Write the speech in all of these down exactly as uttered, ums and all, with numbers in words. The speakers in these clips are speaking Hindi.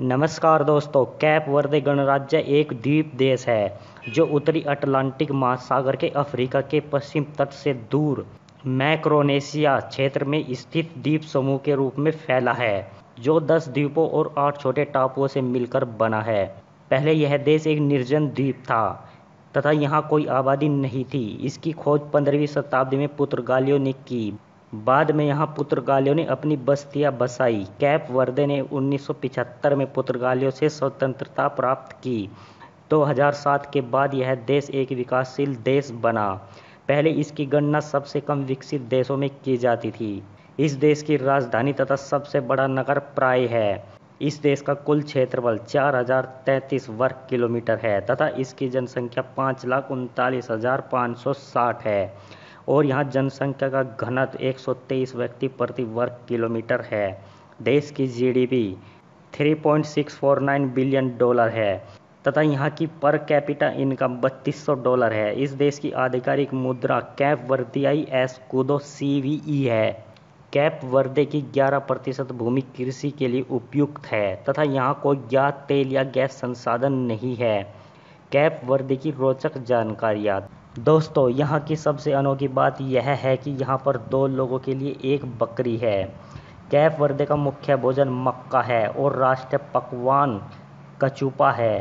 नमस्कार दोस्तों, कैप वर्दे गणराज्य एक द्वीप देश है जो उत्तरी अटलांटिक महासागर के अफ्रीका के पश्चिम तट से दूर मैक्रोनेशिया क्षेत्र में स्थित द्वीप समूह के रूप में फैला है, जो दस द्वीपों और आठ छोटे टापुओं से मिलकर बना है। पहले यह देश एक निर्जन द्वीप था तथा यहाँ कोई आबादी नहीं थी। इसकी खोज पंद्रहवीं शताब्दी में पुर्तगालियों ने की। बाद में यहाँ पुर्तगालियों ने अपनी बस्तियाँ बसाई। कैप वर्दे ने उन्नीस सौ पचहत्तर में पुर्तगालियों से स्वतंत्रता प्राप्त की। दो हज़ार सात के बाद यह देश एक विकासशील देश बना। पहले इसकी गणना सबसे कम विकसित देशों में की जाती थी। इस देश की राजधानी तथा सबसे बड़ा नगर प्राय है। इस देश का कुल क्षेत्रफल चार हजार तैंतीस वर्ग किलोमीटर है तथा इसकी जनसंख्या पाँच लाख उनतालीस हजार पाँच सौ साठ है और यहाँ जनसंख्या का घनत्व एक सौ तेईस व्यक्ति प्रति वर्ग किलोमीटर है। देश की जीडीपी तीन पॉइंट छह चार नौ बिलियन डॉलर है तथा यहाँ की पर कैपिटा इनकम बत्तीस सौ डॉलर है। इस देश की आधिकारिक मुद्रा कैप वर्दियाई एस्कूदो सीवीई है। कैप वर्दे की ग्यारह प्रतिशत भूमि कृषि के लिए उपयुक्त है तथा यहाँ कोई ज्ञात तेल या गैस संसाधन नहीं है। कैप वर्दे की रोचक जानकारियाँ। दोस्तों, यहाँ की सबसे अनोखी बात यह है कि यहाँ पर दो लोगों के लिए एक बकरी है। कैप वर्दे का मुख्य भोजन मक्का है और राष्ट्रीय पकवान कचूपा है।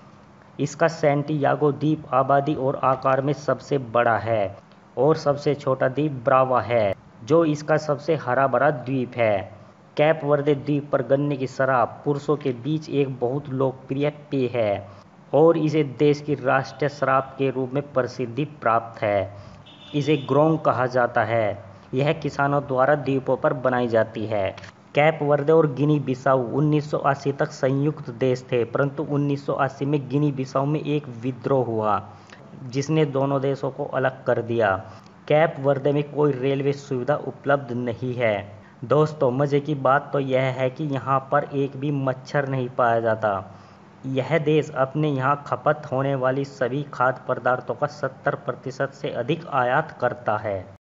इसका सैंटियागो द्वीप आबादी और आकार में सबसे बड़ा है और सबसे छोटा द्वीप ब्रावा है, जो इसका सबसे हरा भरा द्वीप है। कैप वर्दे द्वीप पर गन्ने की शराब पुरुषों के बीच एक बहुत लोकप्रिय पेय है और इसे देश की राष्ट्रीय शराब के रूप में प्रसिद्धि प्राप्त है। इसे ग्रोंग कहा जाता है। यह किसानों द्वारा द्वीपों पर बनाई जाती है। कैप वर्दे और गिनी बिसाऊ उन्नीस सौ अस्सी तक संयुक्त देश थे, परंतु उन्नीस सौ अस्सी में गिनी बिसाऊ में एक विद्रोह हुआ जिसने दोनों देशों को अलग कर दिया। कैप वर्दे में कोई रेलवे सुविधा उपलब्ध नहीं है। दोस्तों, मज़े की बात तो यह है कि यहाँ पर एक भी मच्छर नहीं पाया जाता। यह देश अपने यहाँ खपत होने वाली सभी खाद्य पदार्थों का सत्तर प्रतिशत से अधिक आयात करता है।